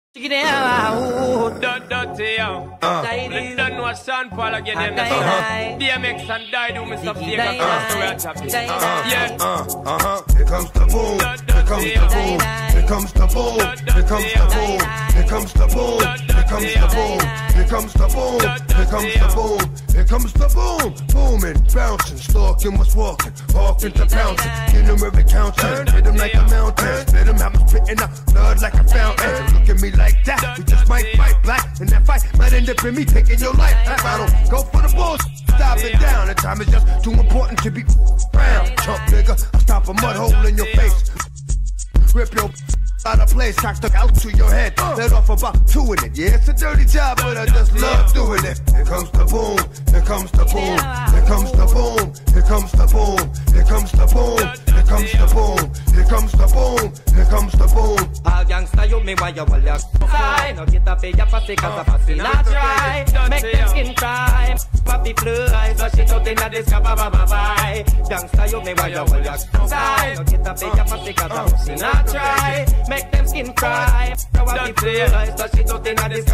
Chicken out. Dirty, yo. Don't know Sean Paul again. DMX and die do me some fake across the road. Yeah. Here comes the boom. Here comes the boom. Here comes the boom. Here comes the boom. Here comes the boom. Here comes the boom. Here comes the boom. Here comes the boom. Here comes the boom. Booming, bouncing, stalking, what's walking, walking to bouncing. Get him every counter, hit him like a mountain. Spit him out, spitting out blood like a fountain. Look at me like that, we just might fight black. And that fight might end up in me taking your life. If I don't go for the balls, stop it down. The time is just too important to be brown. Chump nigga, I stop a mud hole in your face. Rip your out of place, cock stuck out to your head. Let off about two in it. Yeah, it's a dirty job, but I just love doing it. Here comes the boom. Here comes the boom. Here comes the boom. Here comes the boom. Here comes the boom. Here comes the boom. Here comes the boom. Here comes the boom. All gangsta you me why you want your side. No get up your pussy cause the pussy not dry. Make them skin cry. Papi fly, so she out inna this bye. Gangsta you me why you want your side. No get up your pussy cause the pussy not dry. Make them skin cry. Papi fly, so she out inna this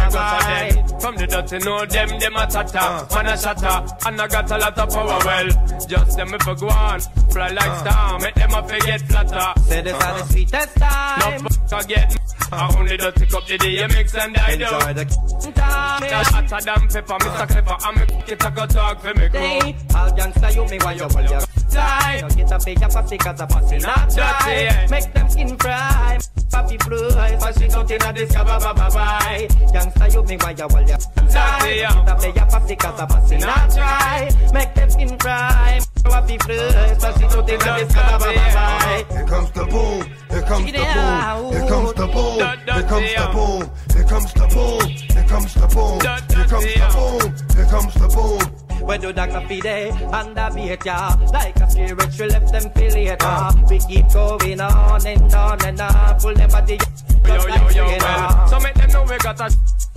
bye. From the dirty know them a tata. Man a shatter, and I got a lot of power. Well, just them if I go on, fly like star. Make them a forget flatter. Say this are the sweetest time. No forget. I only don't take up the DMX and I do. Enjoy the time. Hotter than pepper, Mr. Clever. I'm a get a go talk for me crew. All gangsta you me why you want your side. No get up your pussy cause the pussy not dry. Make them skin cry. Papi fly, so she out inna this bye. Gangsta you me why you want your side. No get up your pussy cause the pussy not dry. Make them skin cry. Papi fly, so she out inna this bye. Here comes the boom. Here comes the boom. Here comes the boom. Here comes the boom. Here comes the boom. Here comes the boom. Here comes the boom. Here comes the boom. When do that coffee day and the beat ya like a spirit, we left them feel later. We keep going on and on and on. Pull them body. Yo, well. So make them know we got a